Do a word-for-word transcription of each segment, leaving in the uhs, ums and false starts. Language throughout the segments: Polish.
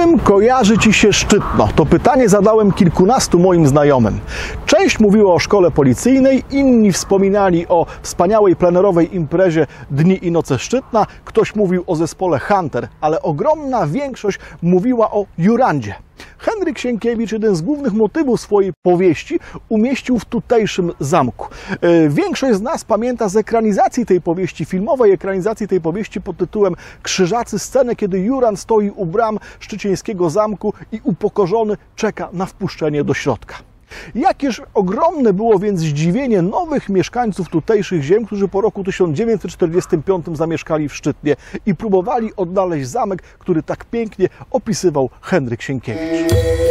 czym kojarzy Ci się Szczytno? To pytanie zadałem kilkunastu moim znajomym. Część mówiła o szkole policyjnej, inni wspominali o wspaniałej plenerowej imprezie Dni i Noce Szczytna, ktoś mówił o zespole Hunter, ale ogromna większość mówiła o Jurandzie. Henryk Sienkiewicz jeden z głównych motywów swojej powieści umieścił w tutejszym zamku. Większość z nas pamięta z ekranizacji tej powieści, filmowej ekranizacji tej powieści pod tytułem Krzyżacy, scenę, kiedy Jurand stoi u bram szczycieńskiego zamku i upokorzony czeka na wpuszczenie do środka. Jakież ogromne było więc zdziwienie nowych mieszkańców tutejszych ziem, którzy po roku tysiąc dziewięćset czterdziestym piątym zamieszkali w Szczytnie i próbowali odnaleźć zamek, który tak pięknie opisywał Henryk Sienkiewicz.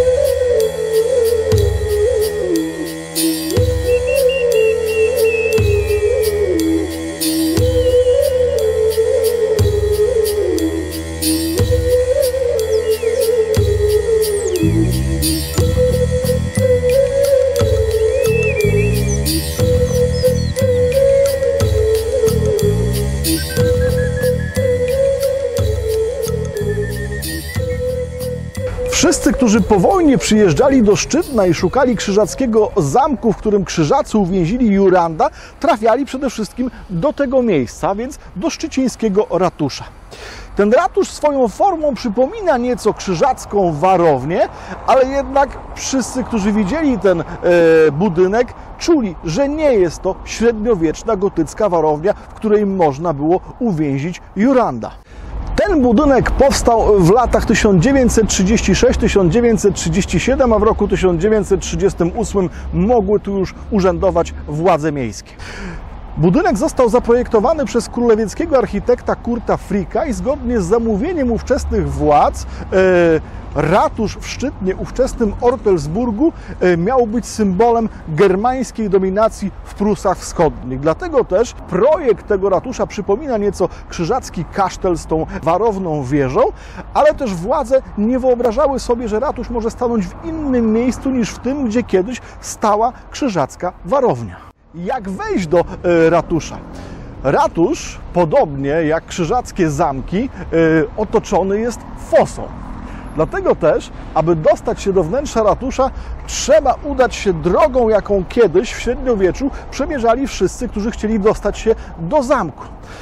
Wszyscy, którzy po wojnie przyjeżdżali do Szczytna i szukali krzyżackiego zamku, w którym krzyżacy uwięzili Juranda, trafiali przede wszystkim do tego miejsca, więc do szczycieńskiego ratusza. Ten ratusz swoją formą przypomina nieco krzyżacką warownię, ale jednak wszyscy, którzy widzieli ten e, budynek, czuli, że nie jest to średniowieczna gotycka warownia, w której można było uwięzić Juranda. Ten budynek powstał w latach tysiąc dziewięćset trzydziestym szóstym do tysiąc dziewięćset trzydziestego siódmego, a w roku tysiąc dziewięćset trzydziestym ósmym mogły tu już urzędować władze miejskie. Budynek został zaprojektowany przez królewieckiego architekta Kurta Fricka i zgodnie z zamówieniem ówczesnych władz e, ratusz w Szczytnie, ówczesnym Ortelsburgu, e, miał być symbolem germańskiej dominacji w Prusach Wschodnich. Dlatego też projekt tego ratusza przypomina nieco krzyżacki kasztel z tą warowną wieżą, ale też władze nie wyobrażały sobie, że ratusz może stanąć w innym miejscu niż w tym, gdzie kiedyś stała krzyżacka warownia. Jak wejść do e, ratusza? Ratusz, podobnie jak krzyżackie zamki, e, otoczony jest fosą. Dlatego też, aby dostać się do wnętrza ratusza, trzeba udać się drogą, jaką kiedyś w średniowieczu przemierzali wszyscy, którzy chcieli dostać się do zamku.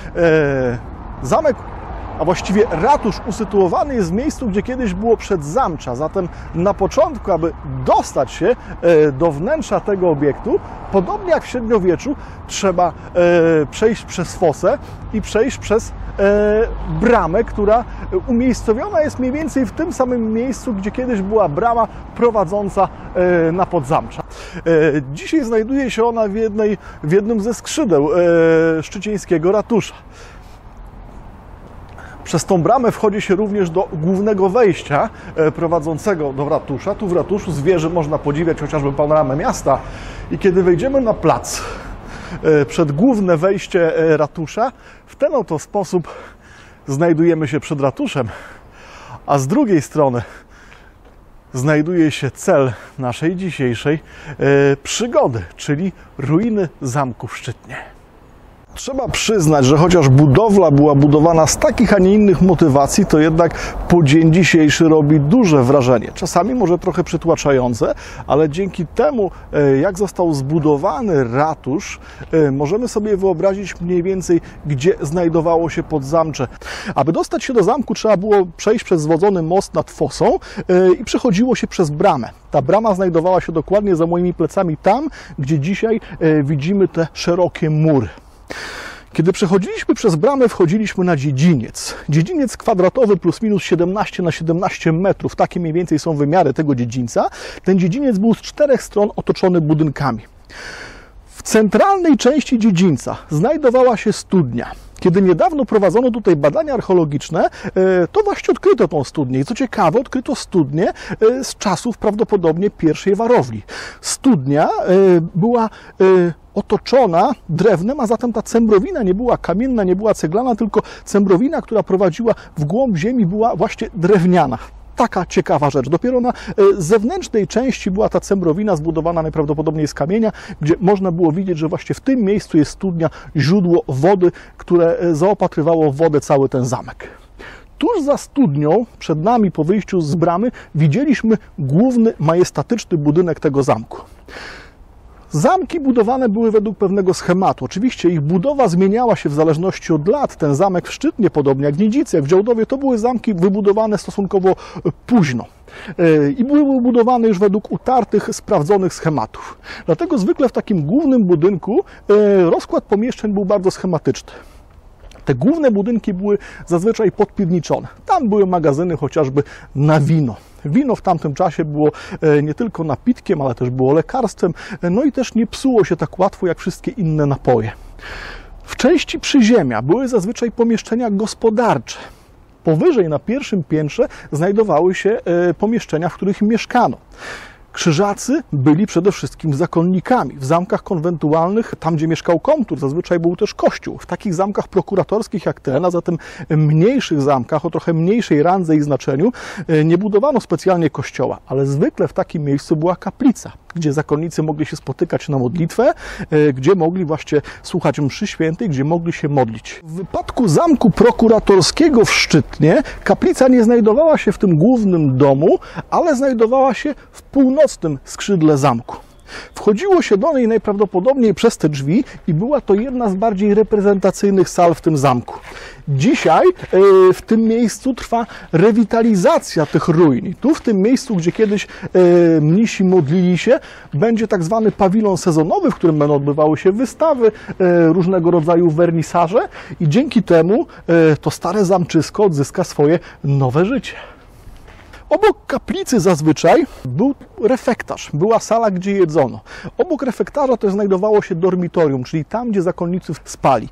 E, zamek, a właściwie ratusz usytuowany jest w miejscu, gdzie kiedyś było przedzamcza. Zatem na początku, aby dostać się do wnętrza tego obiektu, podobnie jak w średniowieczu, trzeba przejść przez fosę i przejść przez bramę, która umiejscowiona jest mniej więcej w tym samym miejscu, gdzie kiedyś była brama prowadząca na podzamcza. Dzisiaj znajduje się ona w, jednej, w jednym ze skrzydeł szczycieńskiego ratusza. Przez tą bramę wchodzi się również do głównego wejścia prowadzącego do ratusza. Tu w ratuszu z wieży można podziwiać chociażby panoramę miasta. I kiedy wejdziemy na plac przed główne wejście ratusza, w ten oto sposób znajdujemy się przed ratuszem, a z drugiej strony znajduje się cel naszej dzisiejszej przygody, czyli ruiny zamku w Szczytnie. Trzeba przyznać, że chociaż budowla była budowana z takich, a nie innych motywacji, to jednak po dzień dzisiejszy robi duże wrażenie. Czasami może trochę przytłaczające, ale dzięki temu, jak został zbudowany ratusz, możemy sobie wyobrazić mniej więcej, gdzie znajdowało się podzamcze. Aby dostać się do zamku, trzeba było przejść przez zwodzony most nad fosą i przechodziło się przez bramę. Ta brama znajdowała się dokładnie za moimi plecami, tam, gdzie dzisiaj widzimy te szerokie mury. Kiedy przechodziliśmy przez bramę, wchodziliśmy na dziedziniec. Dziedziniec kwadratowy plus minus siedemnaście na siedemnaście metrów. Takie mniej więcej są wymiary tego dziedzińca. Ten dziedziniec był z czterech stron otoczony budynkami. W centralnej części dziedzińca znajdowała się studnia. Kiedy niedawno prowadzono tutaj badania archeologiczne, to właśnie odkryto tą studnię. I co ciekawe, odkryto studnię z czasów prawdopodobnie pierwszej warowni. Studnia była otoczona drewnem, a zatem ta cembrowina nie była kamienna, nie była ceglana, tylko cembrowina, która prowadziła w głąb ziemi, była właśnie drewniana. Taka ciekawa rzecz. Dopiero na zewnętrznej części była ta cembrowina zbudowana najprawdopodobniej z kamienia, gdzie można było widzieć, że właśnie w tym miejscu jest studnia, źródło wody, które zaopatrywało w wodę cały ten zamek. tuż za studnią, przed nami po wyjściu z bramy, widzieliśmy główny, majestatyczny budynek tego zamku. Zamki budowane były według pewnego schematu. Oczywiście ich budowa zmieniała się w zależności od lat. Ten zamek w Szczytnie, podobnie jak Nidzice, jak w Działdowie, to były zamki wybudowane stosunkowo późno. I były budowane już według utartych, sprawdzonych schematów. Dlatego zwykle w takim głównym budynku rozkład pomieszczeń był bardzo schematyczny. Te główne budynki były zazwyczaj podpiwniczone. Tam były magazyny chociażby na wino. Wino w tamtym czasie było nie tylko napitkiem, ale też było lekarstwem, no i też nie psuło się tak łatwo jak wszystkie inne napoje. W części przyziemia były zazwyczaj pomieszczenia gospodarcze. Powyżej, na pierwszym piętrze, znajdowały się pomieszczenia, w których mieszkano. Krzyżacy byli przede wszystkim zakonnikami. W zamkach konwentualnych, tam gdzie mieszkał komtur, zazwyczaj był też kościół. W takich zamkach prokuratorskich jak ten, a zatem mniejszych zamkach o trochę mniejszej randze i znaczeniu, nie budowano specjalnie kościoła, ale zwykle w takim miejscu była kaplica, gdzie zakonnicy mogli się spotykać na modlitwę, gdzie mogli właśnie słuchać mszy świętej, gdzie mogli się modlić. W wypadku zamku prokuratorskiego w Szczytnie kaplica nie znajdowała się w tym głównym domu, ale znajdowała się w północnym skrzydle zamku. Wchodziło się do niej najprawdopodobniej przez te drzwi i była to jedna z bardziej reprezentacyjnych sal w tym zamku. Dzisiaj w tym miejscu trwa rewitalizacja tych ruin. I tu w tym miejscu, gdzie kiedyś mnisi modlili się, będzie tak zwany pawilon sezonowy, w którym będą odbywały się wystawy, różnego rodzaju wernisaże i dzięki temu to stare zamczysko odzyska swoje nowe życie. Obok kaplicy zazwyczaj był refektarz, była sala, gdzie jedzono. Obok refektarza też znajdowało się dormitorium, czyli tam, gdzie zakonnicy spali.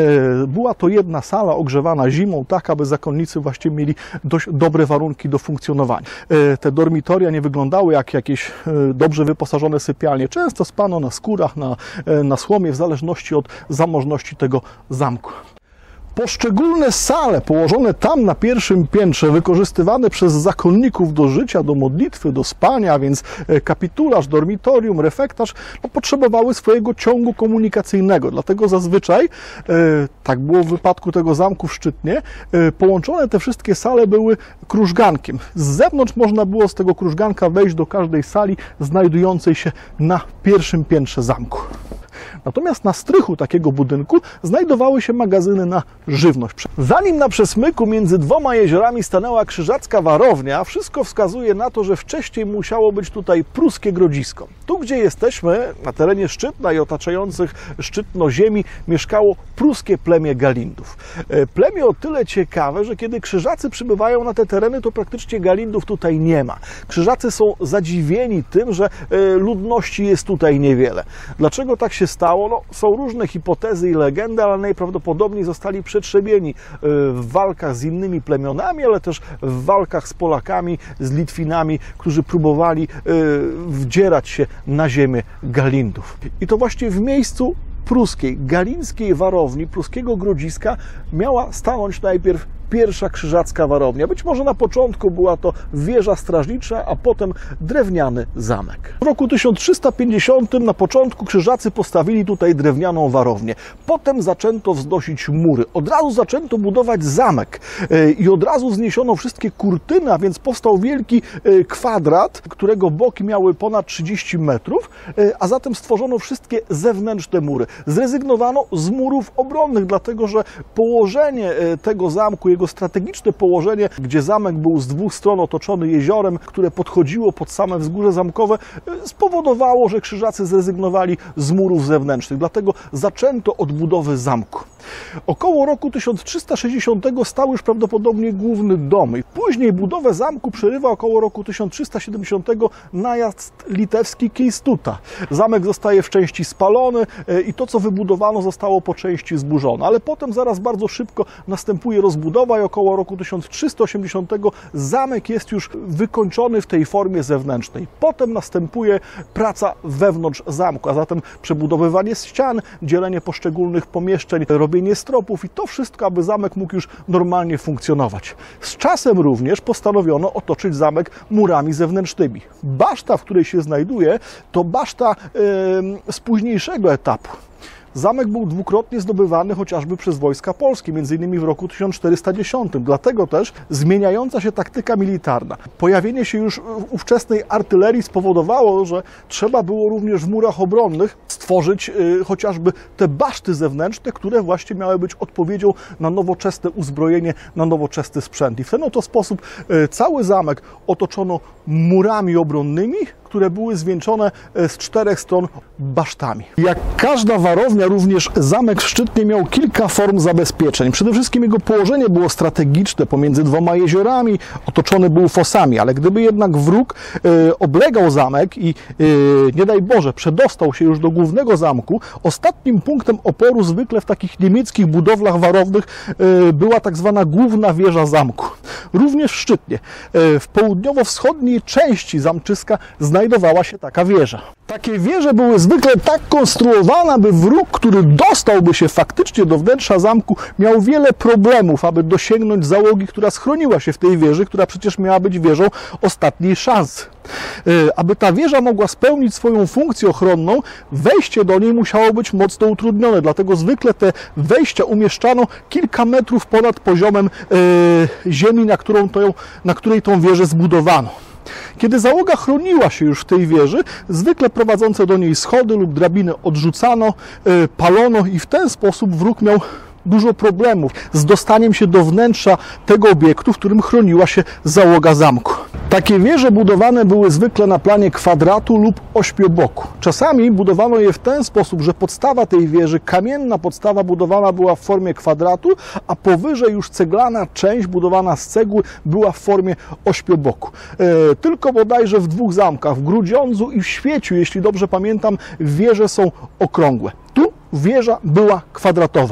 Była to jedna sala ogrzewana zimą, tak aby zakonnicy właśnie mieli dość dobre warunki do funkcjonowania. Te dormitoria nie wyglądały jak jakieś dobrze wyposażone sypialnie. Często spano na skórach, na, na słomie, w zależności od zamożności tego zamku. Poszczególne sale położone tam na pierwszym piętrze, wykorzystywane przez zakonników do życia, do modlitwy, do spania, a więc kapitularz, dormitorium, refektarz, no, potrzebowały swojego ciągu komunikacyjnego. Dlatego zazwyczaj, e, tak było w wypadku tego zamku w Szczytnie, e, połączone te wszystkie sale były krużgankiem. Z zewnątrz można było z tego krużganka wejść do każdej sali znajdującej się na pierwszym piętrze zamku. Natomiast na strychu takiego budynku znajdowały się magazyny na żywność. Zanim na przesmyku między dwoma jeziorami stanęła krzyżacka warownia, wszystko wskazuje na to, że wcześniej musiało być tutaj pruskie grodzisko. Tu, gdzie jesteśmy, na terenie Szczytna i otaczających Szczytno ziemi, mieszkało pruskie plemię Galindów. Plemię o tyle ciekawe, że kiedy krzyżacy przybywają na te tereny, to praktycznie Galindów tutaj nie ma. Krzyżacy są zadziwieni tym, że ludności jest tutaj niewiele. Dlaczego tak się stało? No, są różne hipotezy i legendy, ale najprawdopodobniej zostali przetrzebieni w walkach z innymi plemionami, ale też w walkach z Polakami, z Litwinami, którzy próbowali wdzierać się na ziemię Galindów. I to właśnie w miejscu pruskiej, galińskiej warowni, pruskiego grodziska miała stanąć najpierw pierwsza krzyżacka warownia. Być może na początku była to wieża strażnicza, a potem drewniany zamek. W roku tysiąc trzysta pięćdziesiątym na początku krzyżacy postawili tutaj drewnianą warownię. Potem zaczęto wznosić mury. Od razu zaczęto budować zamek i od razu zniesiono wszystkie kurtyny, a więc powstał wielki kwadrat, którego boki miały ponad trzydzieści metrów, a zatem stworzono wszystkie zewnętrzne mury. Zrezygnowano z murów obronnych, dlatego że położenie tego zamku, jego strategiczne położenie, gdzie zamek był z dwóch stron otoczony jeziorem, które podchodziło pod same wzgórze zamkowe, spowodowało, że krzyżacy zrezygnowali z murów zewnętrznych. Dlatego zaczęto od budowy zamku. Około roku tysiąc trzysta sześćdziesiątego stał już prawdopodobnie główny dom. I później budowę zamku przerywa około roku tysiąc trzysta siedemdziesiątego najazd litewski Keistuta. Zamek zostaje w części spalony i to, co wybudowano, zostało po części zburzone. Ale potem zaraz bardzo szybko następuje rozbudowa i około roku tysiąc trzysta osiemdziesiątego zamek jest już wykończony w tej formie zewnętrznej. Potem następuje praca wewnątrz zamku, a zatem przebudowywanie ścian, dzielenie poszczególnych pomieszczeń, robienie stropów i to wszystko, aby zamek mógł już normalnie funkcjonować. Z czasem również postanowiono otoczyć zamek murami zewnętrznymi. Baszta, w której się znajduje, to baszta yy, z późniejszego etapu. zamek był dwukrotnie zdobywany chociażby przez wojska polskie, między innymi w roku tysiąc czterysta dziesiątym. Dlatego też zmieniająca się taktyka militarna, pojawienie się już ówczesnej artylerii spowodowało, że trzeba było również w murach obronnych stworzyć y, chociażby te baszty zewnętrzne, które właśnie miały być odpowiedzią na nowoczesne uzbrojenie, na nowoczesny sprzęt. I w ten oto sposób y, cały zamek otoczono murami obronnymi, które były zwieńczone z czterech stron basztami. Jak każda warownia, również zamek w Szczytnie miał kilka form zabezpieczeń. Przede wszystkim jego położenie było strategiczne pomiędzy dwoma jeziorami, otoczony był fosami, ale gdyby jednak wróg e, oblegał zamek i e, nie daj Boże przedostał się już do głównego zamku, ostatnim punktem oporu zwykle w takich niemieckich budowlach warownych e, była tak zwana główna wieża zamku. Również w Szczytnie, e, w południowo-wschodniej części zamczyska znajdowała się taka wieża. Takie wieże były zwykle tak konstruowane, aby wróg, który dostałby się faktycznie do wnętrza zamku, miał wiele problemów, aby dosięgnąć załogi, która schroniła się w tej wieży, która przecież miała być wieżą ostatniej szansy. Aby ta wieża mogła spełnić swoją funkcję ochronną, wejście do niej musiało być mocno utrudnione, dlatego zwykle te wejścia umieszczano kilka metrów ponad poziomem ziemi, na, którą to, na której tą wieżę zbudowano. Kiedy załoga chroniła się już w tej wieży, zwykle prowadzące do niej schody lub drabiny odrzucano, palono i w ten sposób wróg miał dużo problemów z dostaniem się do wnętrza tego obiektu, w którym chroniła się załoga zamku. Takie wieże budowane były zwykle na planie kwadratu lub ośmioboku. Czasami budowano je w ten sposób, że podstawa tej wieży, kamienna podstawa budowana była w formie kwadratu, a powyżej już ceglana część budowana z cegły była w formie ośmioboku. E, tylko bodajże w dwóch zamkach, w Grudziądzu i w Świeciu, jeśli dobrze pamiętam, wieże są okrągłe. Tu wieża była kwadratowa.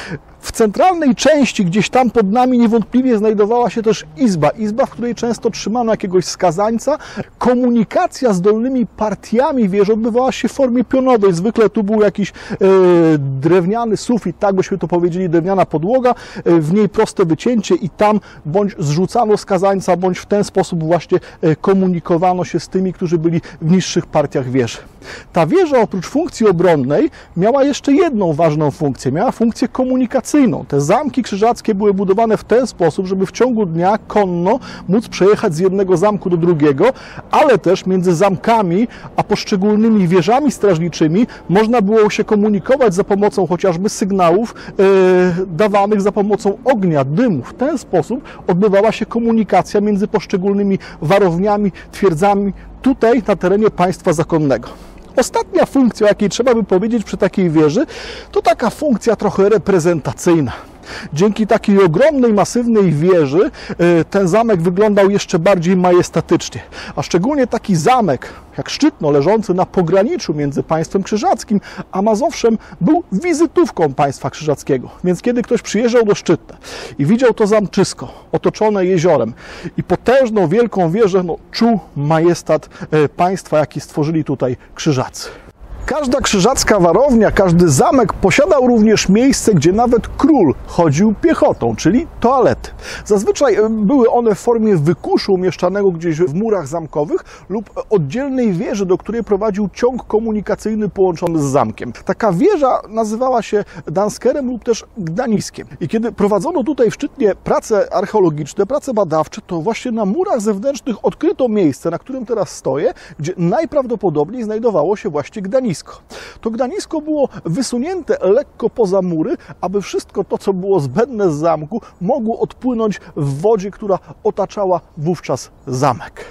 W centralnej części, gdzieś tam pod nami, niewątpliwie znajdowała się też izba. Izba, w której często trzymano jakiegoś skazańca. Komunikacja z dolnymi partiami wieży odbywała się w formie pionowej. Zwykle tu był jakiś e, drewniany sufit, tak byśmy to powiedzieli, drewniana podłoga, e, w niej proste wycięcie i tam bądź zrzucano skazańca, bądź w ten sposób właśnie e, komunikowano się z tymi, którzy byli w niższych partiach wieży. Ta wieża oprócz funkcji obronnej miała jeszcze jedną ważną funkcję. Miała funkcję komunikacyjną. Te zamki krzyżackie były budowane w ten sposób, żeby w ciągu dnia konno móc przejechać z jednego zamku do drugiego, ale też między zamkami a poszczególnymi wieżami strażniczymi można było się komunikować za pomocą chociażby sygnałów yy, dawanych za pomocą ognia, dymu. W ten sposób odbywała się komunikacja między poszczególnymi warowniami, twierdzami tutaj na terenie państwa zakonnego. Ostatnia funkcja, o jakiej trzeba by powiedzieć przy takiej wieży, to taka funkcja trochę reprezentacyjna. Dzięki takiej ogromnej, masywnej wieży ten zamek wyglądał jeszcze bardziej majestatycznie. A szczególnie taki zamek jak Szczytno, leżący na pograniczu między państwem krzyżackim a Mazowszem, był wizytówką państwa krzyżackiego. Więc kiedy ktoś przyjeżdżał do Szczytna i widział to zamczysko otoczone jeziorem i potężną, wielką wieżę, no, czuł majestat państwa, jaki stworzyli tutaj krzyżacy. Każda krzyżacka warownia, każdy zamek posiadał również miejsce, gdzie nawet król chodził piechotą, czyli toalety. Zazwyczaj były one w formie wykuszu umieszczanego gdzieś w murach zamkowych lub oddzielnej wieży, do której prowadził ciąg komunikacyjny połączony z zamkiem. Taka wieża nazywała się danskerem lub też gdaniskiem. I kiedy prowadzono tutaj w Szczytnie prace archeologiczne, prace badawcze, to właśnie na murach zewnętrznych odkryto miejsce, na którym teraz stoję, gdzie najprawdopodobniej znajdowało się właśnie Gdanisko. To Gdanisko było wysunięte lekko poza mury, aby wszystko to, co było zbędne z zamku, mogło odpłynąć w wodzie, która otaczała wówczas zamek.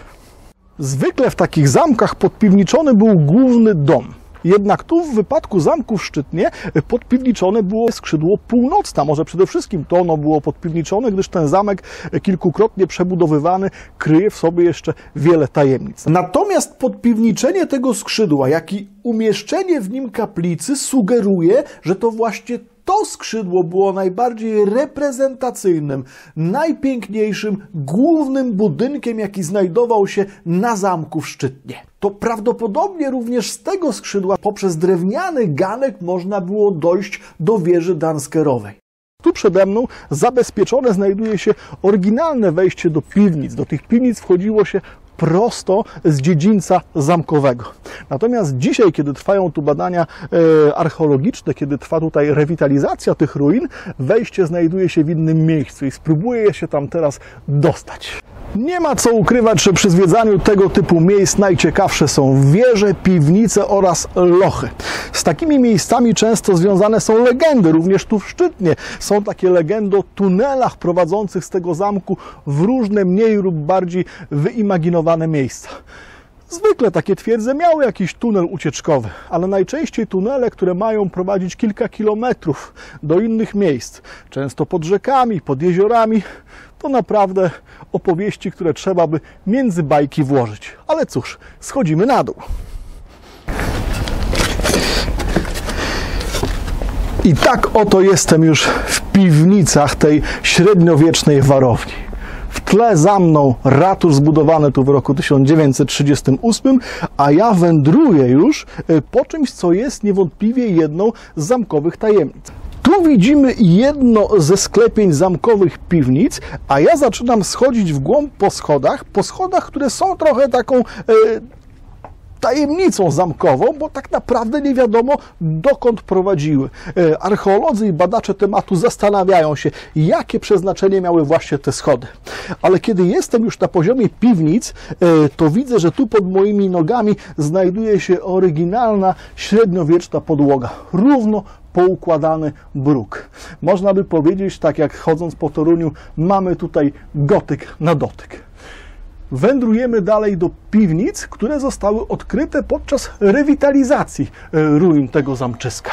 Zwykle w takich zamkach podpiwniczony był główny dom. Jednak tu w wypadku zamku w Szczytnie podpiwniczone było skrzydło północne. Może przede wszystkim to ono było podpiwniczone, gdyż ten zamek kilkukrotnie przebudowywany kryje w sobie jeszcze wiele tajemnic. Natomiast podpiwniczenie tego skrzydła, jak i umieszczenie w nim kaplicy sugeruje, że to właśnie to skrzydło było najbardziej reprezentacyjnym, najpiękniejszym, głównym budynkiem, jaki znajdował się na zamku w Szczytnie. To prawdopodobnie również z tego skrzydła poprzez drewniany ganek można było dojść do wieży danskerowej. Tu przede mną zabezpieczone znajduje się oryginalne wejście do piwnic. Do tych piwnic wchodziło się prosto z dziedzińca zamkowego. Natomiast dzisiaj, kiedy trwają tu badania e, archeologiczne, kiedy trwa tutaj rewitalizacja tych ruin, wejście znajduje się w innym miejscu i spróbuję się tam teraz dostać. Nie ma co ukrywać, że przy zwiedzaniu tego typu miejsc najciekawsze są wieże, piwnice oraz lochy. Z takimi miejscami często związane są legendy, również tu w Szczytnie. Są takie legendy o tunelach prowadzących z tego zamku w różne mniej lub bardziej wyimaginowane miejsca. Zwykle takie twierdze miały jakiś tunel ucieczkowy, ale najczęściej tunele, które mają prowadzić kilka kilometrów do innych miejsc, często pod rzekami, pod jeziorami, to naprawdę opowieści, które trzeba by między bajki włożyć. Ale cóż, schodzimy na dół. I tak oto jestem już w piwnicach tej średniowiecznej warowni. W tle za mną ratusz zbudowany tu w roku tysiąc dziewięćset trzydziestym ósmym, a ja wędruję już po czymś, co jest niewątpliwie jedną z zamkowych tajemnic. Tu widzimy jedno ze sklepień zamkowych piwnic, a ja zaczynam schodzić w głąb po schodach, po schodach, które są trochę taką e, tajemnicą zamkową, bo tak naprawdę nie wiadomo, dokąd prowadziły. E, archeolodzy i badacze tematu zastanawiają się, jakie przeznaczenie miały właśnie te schody. Ale kiedy jestem już na poziomie piwnic, e, to widzę, że tu pod moimi nogami znajduje się oryginalna, średniowieczna podłoga. Równo poukładany bruk. Można by powiedzieć, tak jak chodząc po Toruniu, mamy tutaj gotyk na dotyk. Wędrujemy dalej do piwnic, które zostały odkryte podczas rewitalizacji ruin tego zamczyska.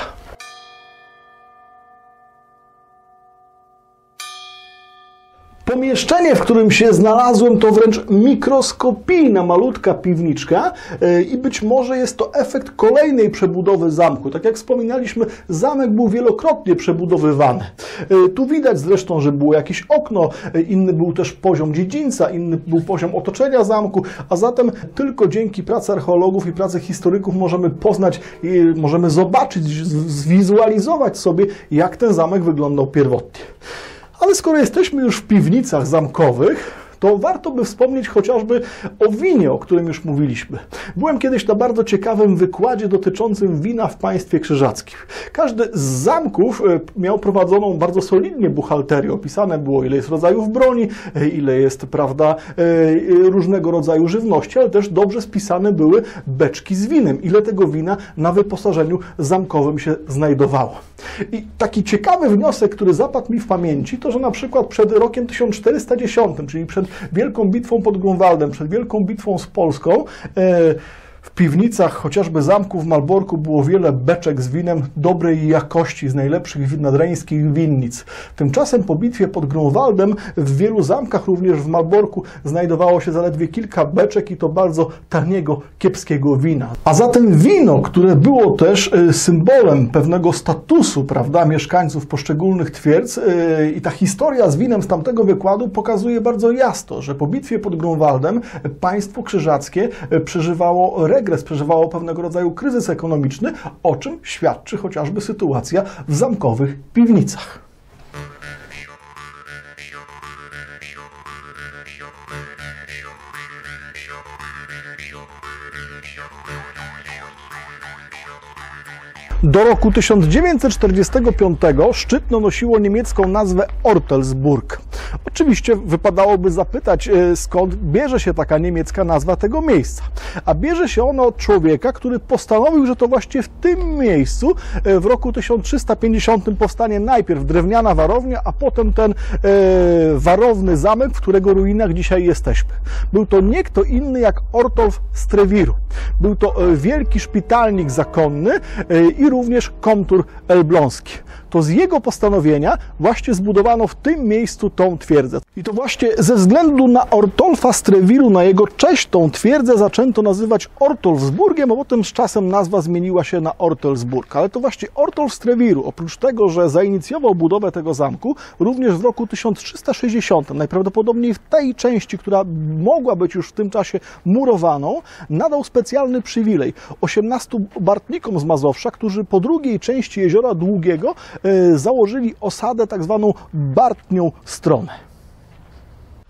Pomieszczenie, w którym się znalazłem, to wręcz mikroskopijna, malutka piwniczka i być może jest to efekt kolejnej przebudowy zamku. Tak jak wspominaliśmy, zamek był wielokrotnie przebudowywany. Tu widać zresztą, że było jakieś okno, inny był też poziom dziedzińca, inny był poziom otoczenia zamku, a zatem tylko dzięki pracy archeologów i pracy historyków możemy poznać, możemy zobaczyć, zwizualizować sobie, jak ten zamek wyglądał pierwotnie. Ale skoro jesteśmy już w piwnicach zamkowych, to warto by wspomnieć chociażby o winie, o którym już mówiliśmy. Byłem kiedyś na bardzo ciekawym wykładzie dotyczącym wina w państwie krzyżackim. Każdy z zamków miał prowadzoną bardzo solidnie buchalterię. Opisane było, ile jest rodzajów broni, ile jest, prawda, różnego rodzaju żywności, ale też dobrze spisane były beczki z winem, ile tego wina na wyposażeniu zamkowym się znajdowało. I taki ciekawy wniosek, który zapadł mi w pamięci, to że na przykład przed rokiem tysiąc czterysta dziesiątym, czyli przed Wielką Bitwą pod Grunwaldem, przed Wielką Bitwą z Polską, e, w piwnicach chociażby zamku w Malborku było wiele beczek z winem dobrej jakości, z najlepszych nadreńskich winnic. Tymczasem po bitwie pod Grunwaldem w wielu zamkach, również w Malborku, znajdowało się zaledwie kilka beczek i to bardzo taniego, kiepskiego wina. A zatem wino, które było też symbolem pewnego statusu, prawda, mieszkańców poszczególnych twierdz, yy, i ta historia z winem z tamtego wykładu pokazuje bardzo jasno, że po bitwie pod Grunwaldem państwo krzyżackie przeżywało regres, przeżywało pewnego rodzaju kryzys ekonomiczny, o czym świadczy chociażby sytuacja w zamkowych piwnicach. Do roku tysiąc dziewięćset czterdziestego piątego Szczytno nosiło niemiecką nazwę Ortelsburg. Oczywiście wypadałoby zapytać, skąd bierze się taka niemiecka nazwa tego miejsca. A bierze się ona od człowieka, który postanowił, że to właśnie w tym miejscu w roku tysiąc trzysta pięćdziesiątym powstanie najpierw drewniana warownia, a potem ten e, warowny zamek, w którego ruinach dzisiaj jesteśmy. Był to nie kto inny jak Ortolf z Trewiru. Był to wielki szpitalnik zakonny e, i również komtur elbląski. To z jego postanowienia właśnie zbudowano w tym miejscu tą twierdzę. I to właśnie ze względu na Ortolfa z Trewiru, na jego cześć, tą twierdzę zaczęto nazywać Ortolfsburgiem, a potem z czasem nazwa zmieniła się na Ortelsburg. Ale to właśnie Ortolf z Trewiru, oprócz tego, że zainicjował budowę tego zamku, również w roku tysiąc trzysta sześćdziesiątym, najprawdopodobniej w tej części, która mogła być już w tym czasie murowaną, nadał specjalny przywilej osiemnastu bartnikom z Mazowsza, którzy po drugiej części Jeziora Długiego e, założyli osadę tak zwaną Bartnią Stronę.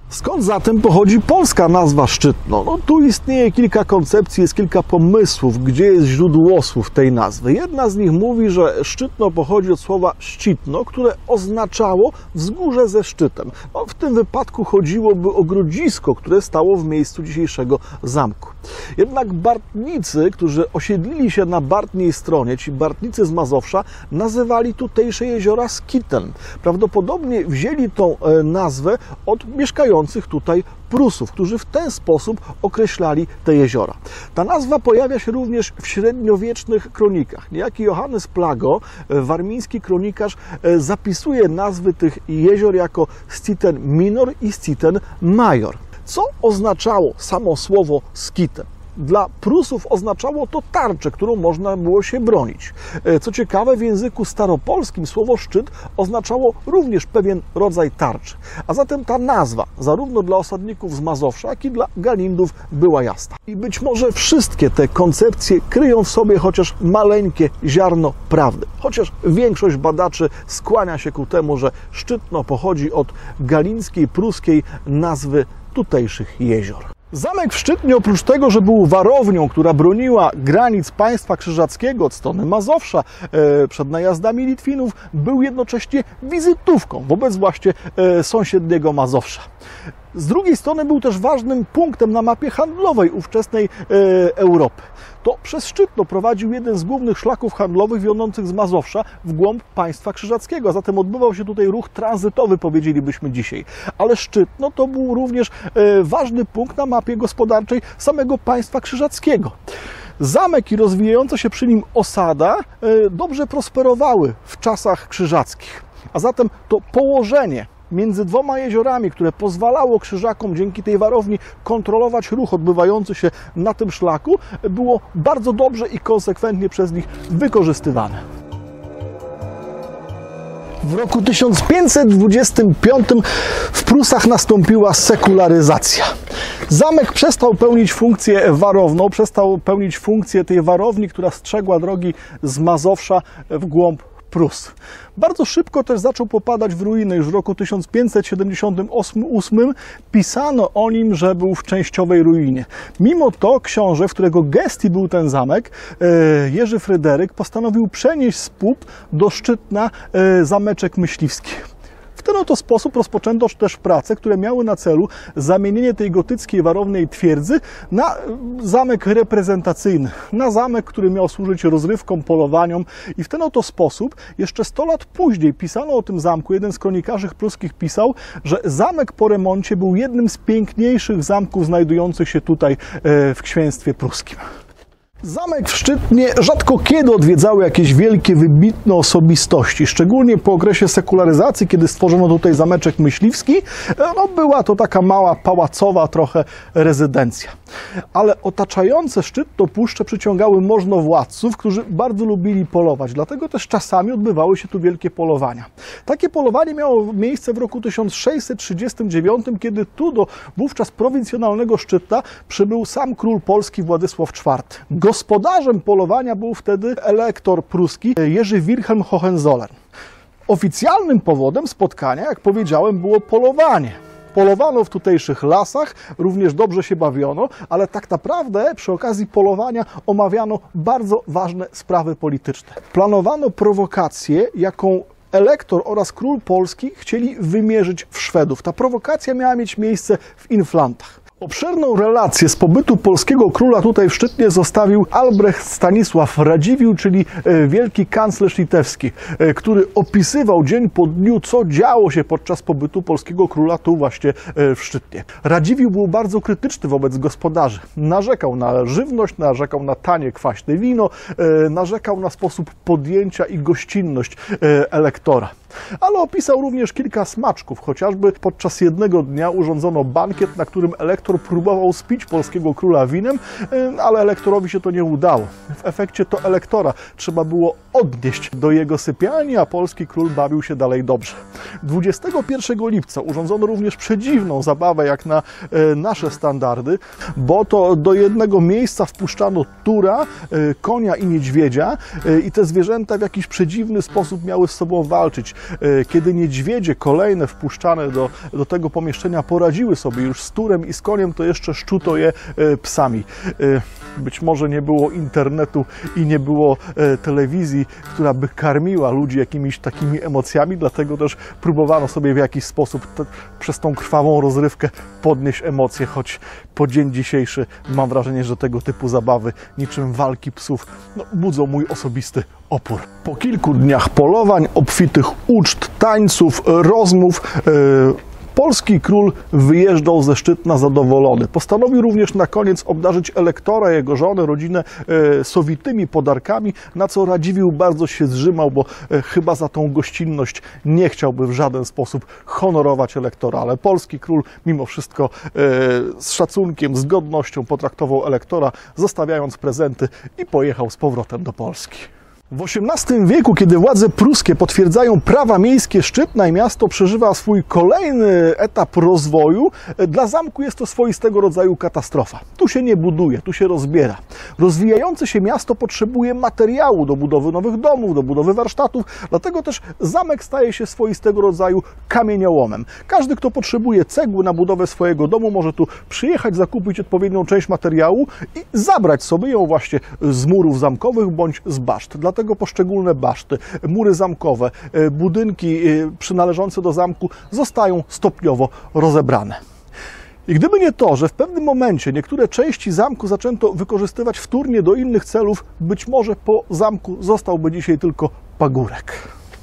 Skąd zatem pochodzi polska nazwa Szczytno? No, tu istnieje kilka koncepcji, jest kilka pomysłów, gdzie jest źródło słów tej nazwy. Jedna z nich mówi, że Szczytno pochodzi od słowa ścitno, które oznaczało wzgórze ze szczytem. No, w tym wypadku chodziłoby o grodzisko, które stało w miejscu dzisiejszego zamku. Jednak Bartnicy, którzy osiedlili się na Bartniej stronie, ci Bartnicy z Mazowsza, nazywali tutejsze jeziora Skitem. Prawdopodobnie wzięli tą nazwę od mieszkających tutaj Prusów, którzy w ten sposób określali te jeziora. Ta nazwa pojawia się również w średniowiecznych kronikach. Niejaki Johannes Plago, warmiński kronikarz, zapisuje nazwy tych jezior jako Sciten Minor i Sciten Major. Co oznaczało samo słowo Skiten? Dla Prusów oznaczało to tarczę, którą można było się bronić. Co ciekawe, w języku staropolskim słowo szczyt oznaczało również pewien rodzaj tarczy. A zatem ta nazwa, zarówno dla osadników z Mazowsza, jak i dla Galindów, była jasna. I być może wszystkie te koncepcje kryją w sobie chociaż maleńkie ziarno prawdy. Chociaż większość badaczy skłania się ku temu, że Szczytno pochodzi od galickiej, pruskiej nazwy tutejszych jezior. Zamek w Szczytnie, oprócz tego, że był warownią, która broniła granic państwa krzyżackiego od strony Mazowsza e, przed najazdami Litwinów, był jednocześnie wizytówką wobec właśnie e, sąsiedniego Mazowsza. Z drugiej strony był też ważnym punktem na mapie handlowej ówczesnej e, Europy. To przez Szczytno prowadził jeden z głównych szlaków handlowych wiodących z Mazowsza w głąb państwa krzyżackiego, a zatem odbywał się tutaj ruch tranzytowy, powiedzielibyśmy dzisiaj. Ale Szczytno to był również e, ważny punkt na mapie gospodarczej samego państwa krzyżackiego. Zamek i rozwijająca się przy nim osada e, dobrze prosperowały w czasach krzyżackich, a zatem to położenie między dwoma jeziorami, które pozwalało krzyżakom dzięki tej warowni kontrolować ruch odbywający się na tym szlaku, było bardzo dobrze i konsekwentnie przez nich wykorzystywane. W roku tysiąc pięćset dwudziestym piątym w Prusach nastąpiła sekularyzacja. Zamek przestał pełnić funkcję warowną, przestał pełnić funkcję tej warowni, która strzegła drogi z Mazowsza w głąb Prus. Bardzo szybko też zaczął popadać w ruinę. Już w roku tysiąc pięćset siedemdziesiątym ósmym pisano o nim, że był w częściowej ruinie. Mimo to książę, w którego gestii był ten zamek, Jerzy Fryderyk, postanowił przenieść z Pup do Szczytna zameczek myśliwski. W ten oto sposób rozpoczęto też prace, które miały na celu zamienienie tej gotyckiej warownej twierdzy na zamek reprezentacyjny, na zamek, który miał służyć rozrywkom, polowaniom i w ten oto sposób jeszcze sto lat później pisano o tym zamku, jeden z kronikarzy pruskich pisał, że zamek po remoncie był jednym z piękniejszych zamków znajdujących się tutaj w księstwie pruskim. Zamek w Szczytnie rzadko kiedy odwiedzały jakieś wielkie, wybitne osobistości, szczególnie po okresie sekularyzacji, kiedy stworzono tutaj zameczek myśliwski. No, była to taka mała, pałacowa trochę rezydencja. Ale otaczające Szczytno puszcze przyciągały możnowładców, którzy bardzo lubili polować, dlatego też czasami odbywały się tu wielkie polowania. Takie polowanie miało miejsce w roku tysiąc sześćset trzydziestym dziewiątym, kiedy tu do wówczas prowincjonalnego Szczytna przybył sam król polski Władysław czwarty. Gospodarzem polowania był wtedy elektor pruski Jerzy Wilhelm Hohenzollern. Oficjalnym powodem spotkania, jak powiedziałem, było polowanie. Polowano w tutejszych lasach, również dobrze się bawiono, ale tak naprawdę przy okazji polowania omawiano bardzo ważne sprawy polityczne. Planowano prowokację, jaką elektor oraz król polski chcieli wymierzyć w Szwedów. Ta prowokacja miała mieć miejsce w Inflantach. Obszerną relację z pobytu polskiego króla tutaj w Szczytnie zostawił Albrecht Stanisław Radziwiłł, czyli wielki kanclerz litewski, który opisywał dzień po dniu, co działo się podczas pobytu polskiego króla tu właśnie w Szczytnie. Radziwiłł był bardzo krytyczny wobec gospodarzy. Narzekał na żywność, narzekał na tanie, kwaśne wino, narzekał na sposób podjęcia i gościnność elektora. Ale opisał również kilka smaczków, chociażby podczas jednego dnia urządzono bankiet, na którym elektor próbował spić polskiego króla winem, ale elektorowi się to nie udało. W efekcie to elektora trzeba było odnieść do jego sypialni, a polski król bawił się dalej dobrze. dwudziestego pierwszego lipca urządzono również przedziwną zabawę jak na nasze standardy, bo to do jednego miejsca wpuszczano tura, konia i niedźwiedzia i te zwierzęta w jakiś przedziwny sposób miały z sobą walczyć. kiedy niedźwiedzie kolejne wpuszczane do, do tego pomieszczenia poradziły sobie już z turem i z koniem, to jeszcze szczuto je psami. Być może nie było internetu i nie było telewizji, która by karmiła ludzi jakimiś takimi emocjami, dlatego też próbowano sobie w jakiś sposób te, przez tą krwawą rozrywkę podnieść emocje, choć po dzień dzisiejszy mam wrażenie, że tego typu zabawy niczym walki psów no, budzą mój osobisty opór. Po kilku dniach polowań, obfitych uczt, tańców, rozmów, yy, polski król wyjeżdżał ze Szczytna zadowolony. Postanowił również na koniec obdarzyć elektora, jego żonę, rodzinę e, sowitymi podarkami, na co Radziwiłł bardzo się zżymał, bo e, chyba za tą gościnność nie chciałby w żaden sposób honorować elektora, ale polski król mimo wszystko e, z szacunkiem, z godnością potraktował elektora, zostawiając prezenty i pojechał z powrotem do Polski. W osiemnastym wieku, kiedy władze pruskie potwierdzają prawa miejskie Szczytna i miasto przeżywa swój kolejny etap rozwoju, dla zamku jest to swoistego rodzaju katastrofa. Tu się nie buduje, tu się rozbiera. Rozwijające się miasto potrzebuje materiału do budowy nowych domów, do budowy warsztatów, dlatego też zamek staje się swoistego rodzaju kamieniołomem. Każdy, kto potrzebuje cegły na budowę swojego domu, może tu przyjechać, zakupić odpowiednią część materiału i zabrać sobie ją właśnie z murów zamkowych bądź z baszt. Dlatego poszczególne baszty, mury zamkowe, budynki przynależące do zamku zostają stopniowo rozebrane. I gdyby nie to, że w pewnym momencie niektóre części zamku zaczęto wykorzystywać wtórnie do innych celów, być może po zamku zostałby dzisiaj tylko pagórek.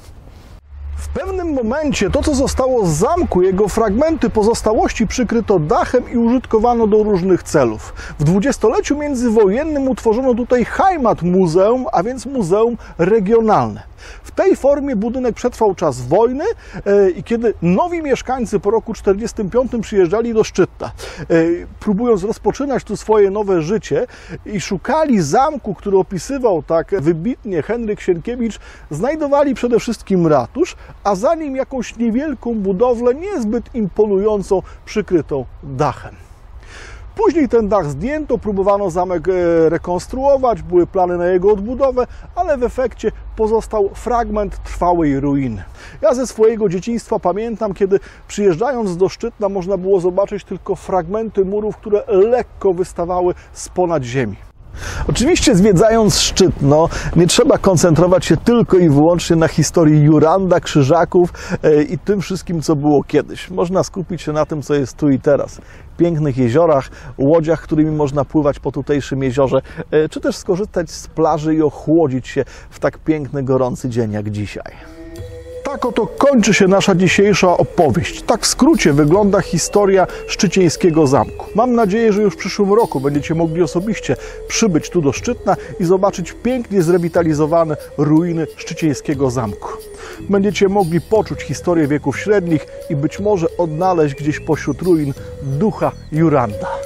W pewnym momencie to, co zostało z zamku, jego fragmenty, pozostałości przykryto dachem i użytkowano do różnych celów. W dwudziestoleciu międzywojennym utworzono tutaj Heimatmuseum, a więc muzeum regionalne. W tej formie budynek przetrwał czas wojny i kiedy nowi mieszkańcy po roku czterdziestym piątym przyjeżdżali do Szczytna, próbując rozpoczynać tu swoje nowe życie i szukali zamku, który opisywał tak wybitnie Henryk Sienkiewicz, znajdowali przede wszystkim ratusz, a za nim jakąś niewielką budowlę, niezbyt imponującą, przykrytą dachem. Później ten dach zdjęto, próbowano zamek rekonstruować, były plany na jego odbudowę, ale w efekcie pozostał fragment trwałej ruiny. Ja ze swojego dzieciństwa pamiętam, kiedy przyjeżdżając do Szczytna można było zobaczyć tylko fragmenty murów, które lekko wystawały z ponad ziemi. Oczywiście zwiedzając Szczytno nie trzeba koncentrować się tylko i wyłącznie na historii Juranda, Krzyżaków i tym wszystkim, co było kiedyś. Można skupić się na tym, co jest tu i teraz. Pięknych jeziorach, łodziach, którymi można pływać po tutejszym jeziorze, czy też skorzystać z plaży i ochłodzić się w tak piękny, gorący dzień jak dzisiaj. Tak oto kończy się nasza dzisiejsza opowieść. Tak w skrócie wygląda historia Szczycieńskiego Zamku. Mam nadzieję, że już w przyszłym roku będziecie mogli osobiście przybyć tu do Szczytna i zobaczyć pięknie zrewitalizowane ruiny Szczycieńskiego Zamku. Będziecie mogli poczuć historię wieków średnich i być może odnaleźć gdzieś pośród ruin ducha Juranda.